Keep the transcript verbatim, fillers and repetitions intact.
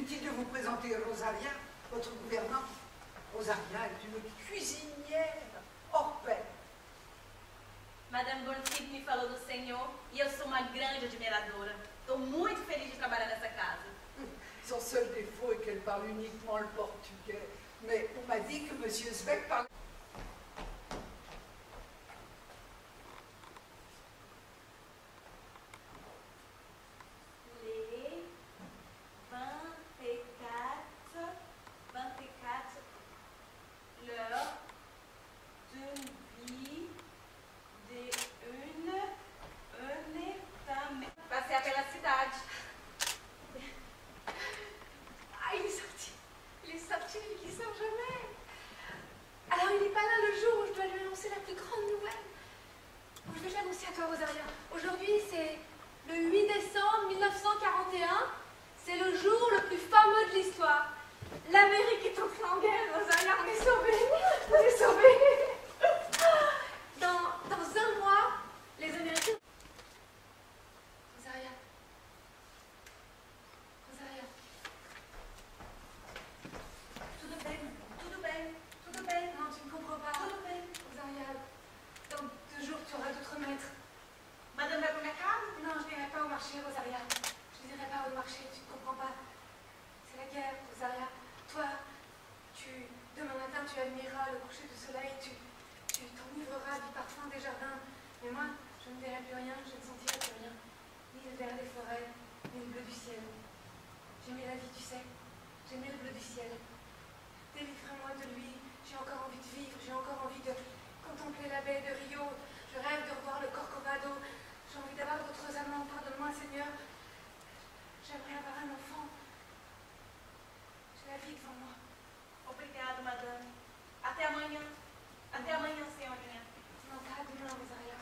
Inutile de vous présenter Rosaria, votre gouvernante. Rosaria est une cuisinière hors pair. Madame Bonfim me falou do senhor e eu sou uma grande admiradora. Estou muito feliz de trabalhar nessa casa. Son seul défaut est qu'elle parle uniquement le portugais. Mais on m'a dit que Monsieur Zweig parle... Les vingt-quatre, vingt-quatre, l'heure d'une vie de une, une femme. Passear pela cidade. Ah, il est sorti. Il est sorti, il sort jamais. Alors, il n'est pas là le jour où je dois lui annoncer la plus grande nouvelle. Bon, je vais te l'annoncer à toi, Rosaria. Aujourd'hui, c'est le huit décembre mille neuf cent quarante et un. C'est le jour le plus fameux de l'histoire. L'Amérique est entrée en guerre, Rosaria. On est sauvés. On est sauvés. Dans, dans un mois, les Américains... Rosaria. Rosaria. Tudo bem, tudo bem, tudo bem. Non, tu ne comprends pas. Tudo bem. Rosaria, dans deux jours, tu auras d'autres maîtres. Madame vai pro mercado? Non, je n'irai pas au marché, Rosaria. Je n'irai pas au marché, tu ne comprends pas. C'est la guerre, Rosaria. Toi, tu, demain matin, tu admireras le coucher du soleil, tu, tu t'enivreras du parfum des jardins. Mais moi, je ne verrai plus rien, je ne sentirai plus rien. Ni le vert des forêts, ni le bleu du ciel. J'aimais la vie, tu sais. J'aimais le bleu du ciel. Délivre-moi de lui. J'ai encore envie de vivre, j'ai encore envie de contempler la baie de Rio. Je rêve de revoir le Corcovado. J'ai envie d'avoir d'autres amants. Pardonne-moi, Seigneur. J'aimerais avoir un enfant. J'ai la vie devant moi. Obrigado, madame. Até amanhã. Até amanhã, senhorinha. Non, pas demain, Rosaria.